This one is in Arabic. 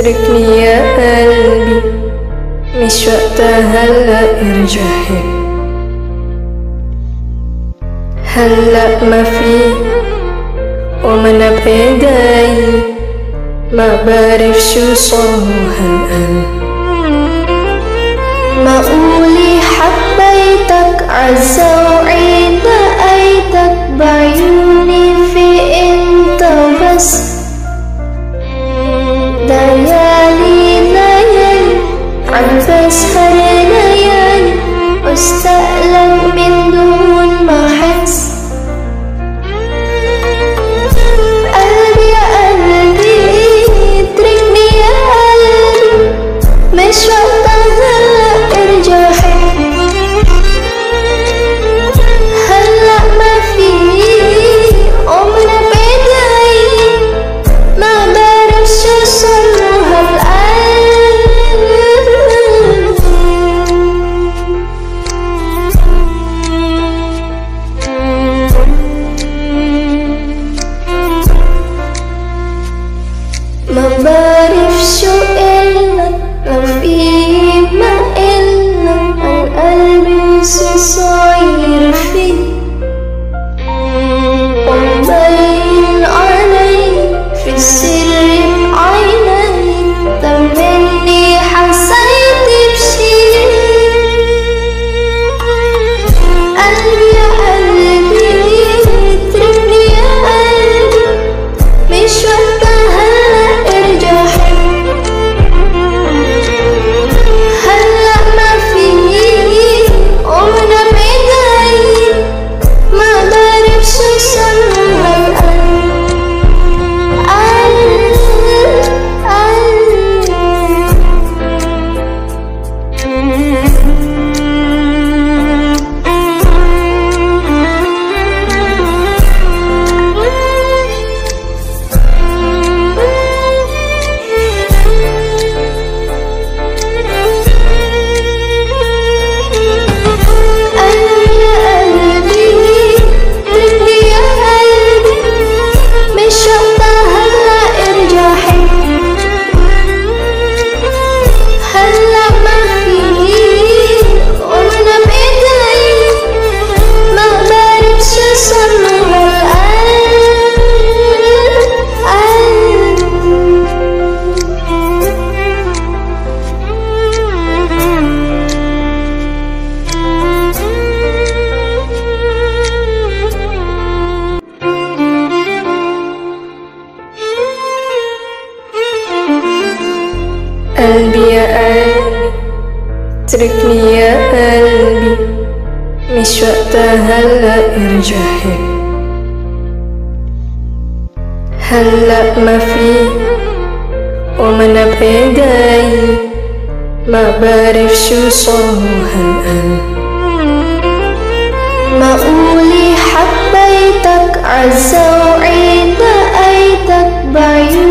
اتركني يا قلبي، مش وقتها هلأ ارجعي. هلأ ما في ومنا بإيدي، ما بعرف شو صار هالقلب. ما قولي حبيتك عزة وعيد لقيتك بعيوني في انت بس. ليالي ليالي عم بسهر ليالي واستقلك من دون ما احس. قلبي يا قلبي اتركني يا قلبي، مش وقتها ارجع هلأ ما في ومنا بإيدي، ما بعرف شو صار هالقلب. ما بعرف شو إلك لو في ما إلك القلب شو صاير فيه، ومبين علي في السر بعيني طمني حسيت بشي. قلبي يا قلبي اتركني يا قلبي، مش وقتها هلأ ارجع هلأ ما في ومنا بإيدي، ما بعرف شو صار هالقلب. قلبي يا قلبي اتركني يا قلبي، مش وقتها هلأ ارجعي. هلأ ما في ومنا بإيدي، ما بعرف شو صار هالقلب. ما قولي حبيتك عزة وعيد لقيتك بعيوني